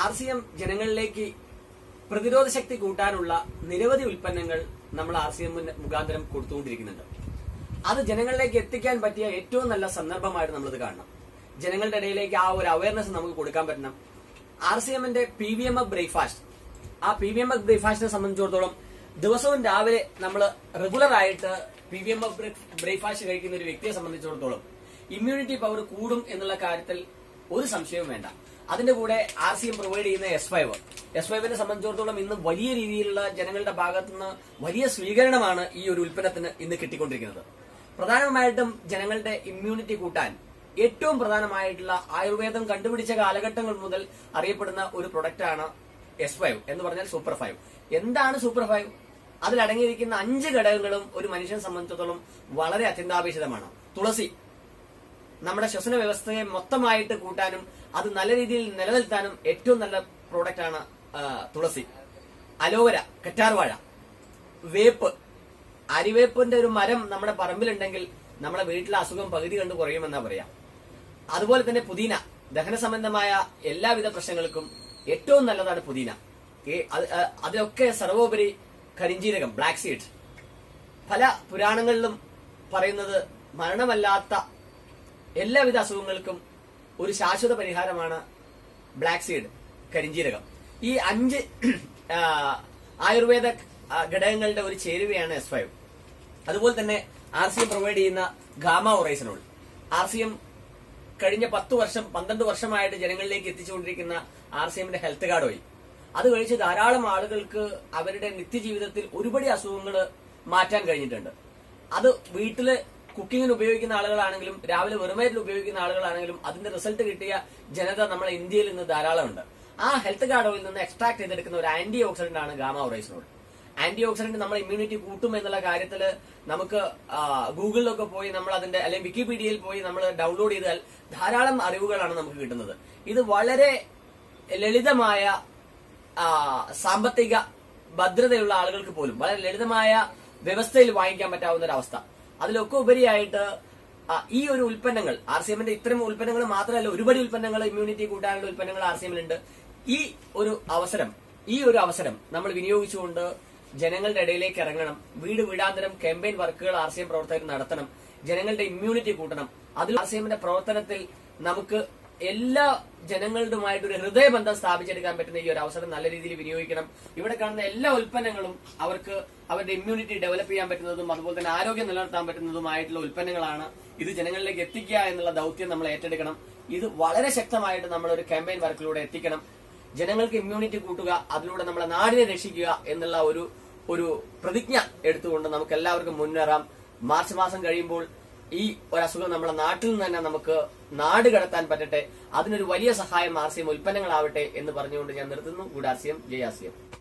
RCM ജനങ്ങളിലേക്ക് പ്രതിരോധ ശക്തി കൂട്ടാനുള്ള നിരവധി ഉൽപ്പന്നങ്ങൾ നമ്മൾ RCM മുഖാന്തരം കൊടുത്തുകൊണ്ടിരിക്കുന്നുണ്ട്. അത് ജനങ്ങളിലേക്ക് എത്തിക്കാൻ പറ്റിയ ഏറ്റവും നല്ല സന്ദർഭമായിട്ട് നമ്മളിത് കാണണം. ജനങ്ങളുടെ ഇടയിലേക്ക് ആ ഒരു അവയർനെസ് നമുക്ക് കൊടുക്കാൻ പറ്റണം. RCMന്റെ PVMF ബ്രേക്ക്ഫാസ്റ്റ്, ആ PVMF ബ്രേക്ക്ഫാസ്റ്റിനെ സംബന്ധിച്ചിടത്തോളം ദിവസവും രാവിലെ നമ്മൾ റെഗുലർ ആയിട്ട് PVMF ബ്രേക്ക്ഫാസ്റ്റ് കഴിക്കുന്ന ഒരു വ്യക്തിയെ സംബന്ധിച്ചിടത്തോളം ഇമ്മ്യൂണിറ്റി പവർ കൂടും എന്നുള്ള കാര്യത്തിൽ ഒരു സംശയവും വേണ്ട. അതിന്റെ കൂടെ RCM പ്രൊവൈഡ് ചെയ്യുന്ന S5നെ സംബന്ധിച്ചിടത്തോളം ഇന്ന് വലിയ രീതിയിലുള്ള ജനങ്ങളുടെ ഭാഗത്തുനിന്ന് വലിയ സ്വീകരണമാണ് ഈ ഒരു ഉൽപ്പന്നത്തിന് ഇന്ന് കിട്ടിക്കൊണ്ടിരിക്കുന്നത്. പ്രധാനമായിട്ടും ജനങ്ങളുടെ ഇമ്മ്യൂണിറ്റി കൂട്ടാൻ ഏറ്റവും പ്രധാനമായിട്ടുള്ള ആയുർവേദം കണ്ടുപിടിച്ച കാലഘട്ടങ്ങൾ മുതൽ അറിയപ്പെടുന്ന ഒരു പ്രൊഡക്റ്റാണ് S5 എന്ന് പറഞ്ഞാൽ സൂപ്പർ 5. എന്താണ് സൂപ്പർ 5? അതിലടങ്ങിയിരിക്കുന്ന 5 ഘടകങ്ങളും ഒരു മനുഷ്യനെ സംബന്ധിച്ചിടത്തോളം വളരെ അത്യന്താപേക്ഷിതമാണ്. തുളസി നമ്മുടെ ശ്വസന വ്യവസ്ഥയെ മൊത്തമായിട്ട് കൂട്ടാനും അത് നല്ല രീതിയിൽ നിലനിർത്താനും ഏറ്റവും നല്ല പ്രോഡക്റ്റ് ആണ് തുളസി. അലോവര, കറ്റാർവാഴ, വേപ്പ്, അരിവേപ്പിന്റെ ഒരു മരം നമ്മുടെ പറമ്പിലുണ്ടെങ്കിൽ നമ്മുടെ വീട്ടിലെ അസുഖം പകുതി കണ്ട് കുറയുമെന്നാ പറയാം. അതുപോലെ തന്നെ പുതിന, ദഹന സംബന്ധമായ എല്ലാവിധ പ്രശ്നങ്ങൾക്കും ഏറ്റവും നല്ലതാണ് പുതിന. അതിലൊക്കെ സർവോപരി കരിഞ്ജീരകം, ബ്ലാക്ക് സീഡ്. പല പുരാണങ്ങളിലും പറയുന്നത് മരണമല്ലാത്ത എല്ലാവിധ അസുഖങ്ങൾക്കും ഒരു ശാശ്വത പരിഹാരമാണ് ബ്ലാക്ക് സീഡ്, കരിഞ്ജീരകം. ഈ 5 ആയുർവേദ ഘടകങ്ങളുടെ ഒരു ചേരുവയാണ് S5. അതുപോലെ തന്നെ RCM പ്രൊവൈഡ് ചെയ്യുന്ന ഗാമ ഒറൈസനോൾ. RCM കഴിഞ്ഞ 10 വർഷം 12 വർഷമായിട്ട് ജനങ്ങളിലേക്ക് എത്തിച്ചുകൊണ്ടിരിക്കുന്ന RCMന്റെ ഹെൽത്ത് കാർഡ് ഓയിൽ. അത് കഴിച്ച് ധാരാളം ആളുകൾക്ക് അവരുടെ നിത്യജീവിതത്തിൽ ഒരുപടി അസുഖങ്ങൾ മാറ്റാൻ കഴിഞ്ഞിട്ടുണ്ട്. അത് വീട്ടില് കുക്കിങ്ങിന് ഉപയോഗിക്കുന്ന ആളുകളാണെങ്കിലും രാവിലെ വെറുമേറ്റിൽ ഉപയോഗിക്കുന്ന ആളുകളാണെങ്കിലും അതിന്റെ റിസൾട്ട് കിട്ടിയ ജനത നമ്മളെ ഇന്ത്യയിൽ ഇന്ന് ധാരാളമുണ്ട്. ആ ഹെൽത്ത് കാർഡ് ഓയിൽ നിന്ന് എക്സ്ട്രാക്ട് ചെയ്തെടുക്കുന്ന ഒരു ആന്റി ഓക്സിഡന്റ് ആണ് ഗാമ ഒറൈസനോൾ. ആന്റി ഓക്സിഡന്റ് നമ്മുടെ ഇമ്മ്യൂണിറ്റി കൂട്ടും എന്നുള്ള കാര്യത്തിൽ നമുക്ക് ഗൂഗിളിലൊക്കെ പോയി നമ്മൾ അതിന്റെ അല്ലെങ്കിൽ വിക്കിപീഡിയയിൽ പോയി നമ്മൾ ഡൗൺലോഡ് ചെയ്താൽ ധാരാളം അറിവുകളാണ് നമുക്ക് കിട്ടുന്നത്. ഇത് വളരെ ലളിതമായ സാമ്പത്തിക ഭദ്രതയുള്ള ആളുകൾക്ക് പോലും വളരെ ലളിതമായ വ്യവസ്ഥയിൽ വാങ്ങിക്കാൻ പറ്റാവുന്ന ഒരു അവസ്ഥ. അതിലൊക്കെ ഉപരിയായിട്ട് ഈ ഒരു ഉൽപ്പന്നങ്ങൾ RCMന്റെ ഇത്തരം ഉൽപ്പന്നങ്ങൾ മാത്രമല്ല, ഒരുപടി ഉൽപ്പന്നങ്ങൾ ഇമ്മ്യൂണിറ്റി കൂട്ടാനുള്ള ഉൽപ്പന്നങ്ങൾ RCMലുണ്ട്. ഈ ഒരു അവസരം നമ്മൾ വിനിയോഗിച്ചുകൊണ്ട് ജനങ്ങളുടെ ഇടയിലേക്ക് ഇറങ്ങണം. വീട് വീടാന്തരം ക്യാമ്പയിൻ വർക്കുകൾ RCM പ്രവർത്തകർ നടത്തണം. ജനങ്ങളുടെ ഇമ്മ്യൂണിറ്റി കൂട്ടണം. അതിൽ RCMന്റെ പ്രവർത്തനത്തിൽ നമുക്ക് എല്ലാ ജനങ്ങളുമായിട്ടൊരു ഹൃദയബന്ധം സ്ഥാപിച്ചെടുക്കാൻ പറ്റുന്ന ഈ ഒരു അവസരം നല്ല രീതിയിൽ വിനിയോഗിക്കണം. ഇവിടെ കാണുന്ന എല്ലാ ഉൽപ്പന്നങ്ങളും അവർക്ക് അവരുടെ ഇമ്മ്യൂണിറ്റി ഡെവലപ്പ് ചെയ്യാൻ പറ്റുന്നതും അതുപോലെ തന്നെ ആരോഗ്യം നിലനിർത്താൻ പറ്റുന്നതുമായിട്ടുള്ള ഉൽപ്പന്നങ്ങളാണ്. ഇത് ജനങ്ങളിലേക്ക് എത്തിക്കുക എന്നുള്ള ദൌത്യം നമ്മൾ ഏറ്റെടുക്കണം. ഇത് വളരെ ശക്തമായിട്ട് നമ്മൾ ഒരു ക്യാമ്പയിൻ വർക്കിലൂടെ എത്തിക്കണം. ജനങ്ങൾക്ക് ഇമ്മ്യൂണിറ്റി കൂട്ടുക, അതിലൂടെ നമ്മളെ നാടിനെ രക്ഷിക്കുക എന്നുള്ള ഒരു പ്രതിജ്ഞ എടുത്തുകൊണ്ട് നമുക്ക് എല്ലാവർക്കും മുന്നേറാം. മാർച്ച് മാസം കഴിയുമ്പോൾ ഈ ഒരു അസുഖം നമ്മുടെ നാട്ടിൽ നിന്ന് തന്നെ നമുക്ക് നാട് കടത്താൻ പറ്റട്ടെ. അതിനൊരു വലിയ സഹായം RCM ഉൽപ്പന്നങ്ങളാവട്ടെ എന്ന് പറഞ്ഞുകൊണ്ട് ഞാൻ നിർത്തുന്നു. ഗുഡ് RCM, ജയ് RCM.